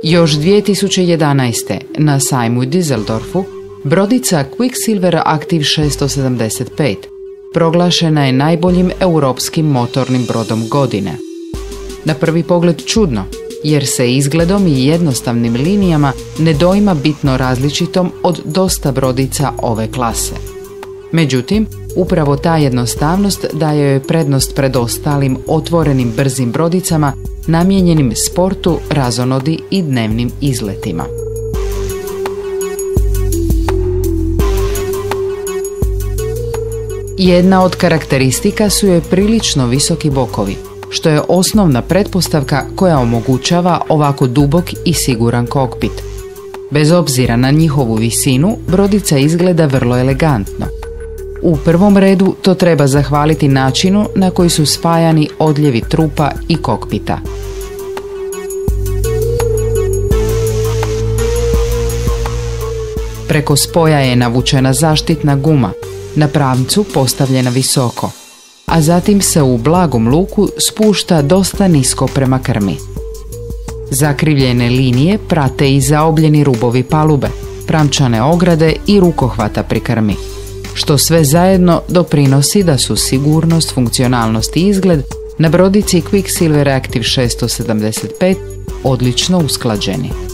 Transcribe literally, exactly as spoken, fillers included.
Još dvije tisuće jedanaeste. na sajmu u Düsseldorfu brodica Quicksilver Active šesto sedamdeset pet proglašena je najboljim europskim motornim brodom godine. Na prvi pogled čudno, jer se izgledom i jednostavnim linijama ne doima bitno različitom od dosta brodica ove klase. Međutim, upravo ta jednostavnost daje joj prednost pred ostalim otvorenim brzim brodicama namijenjenim sportu, razonodi i dnevnim izletima. Jedna od karakteristika su joj prilično visoki bokovi, što je osnovna pretpostavka koja omogućava ovako dubok i siguran kokpit. Bez obzira na njihovu visinu, brodica izgleda vrlo elegantno. U prvom redu to treba zahvaliti načinu na koji su spajani odljevi trupa i kokpita. Preko spoja je navučena zaštitna guma, na pravcu postavljena visoko, a zatim se u blagom luku spušta dosta nisko prema krmi. Zakrivljene linije prate i zaobljeni rubovi palube, pramčane ograde i rukohvata pri krmi, što sve zajedno doprinosi da su sigurnost, funkcionalnost i izgled na brodici Quicksilver Active šesto sedamdeset pet odlično usklađeni.